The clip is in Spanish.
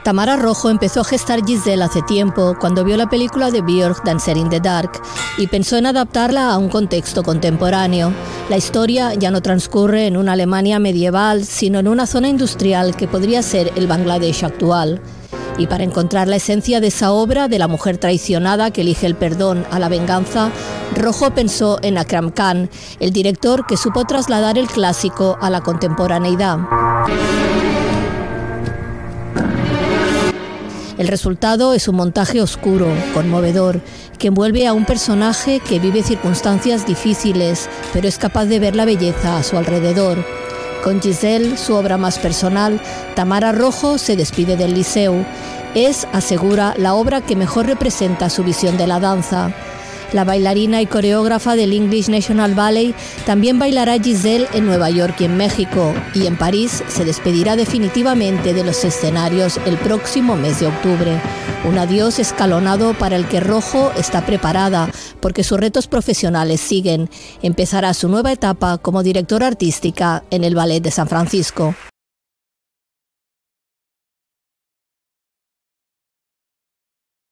Tamara Rojo empezó a gestar Giselle hace tiempo, cuando vio la película de Björk, Dancer in the Dark, y pensó en adaptarla a un contexto contemporáneo. La historia ya no transcurre en una Alemania medieval, sino en una zona industrial que podría ser el Bangladesh actual. Y para encontrar la esencia de esa obra, de la mujer traicionada que elige el perdón a la venganza, Rojo pensó en Akram Khan, el director que supo trasladar el clásico a la contemporaneidad. El resultado es un montaje oscuro, conmovedor, que envuelve a un personaje que vive circunstancias difíciles, pero es capaz de ver la belleza a su alrededor. Con Giselle, su obra más personal, Tamara Rojo se despide del Liceu. Es, asegura, la obra que mejor representa su visión de la danza. La bailarina y coreógrafa del English National Ballet también bailará Giselle en Nueva York y en México, y en París se despedirá definitivamente de los escenarios el próximo mes de octubre. Un adiós escalonado para el que Rojo está preparada, porque sus retos profesionales siguen. Empezará su nueva etapa como directora artística en el Ballet de San Francisco.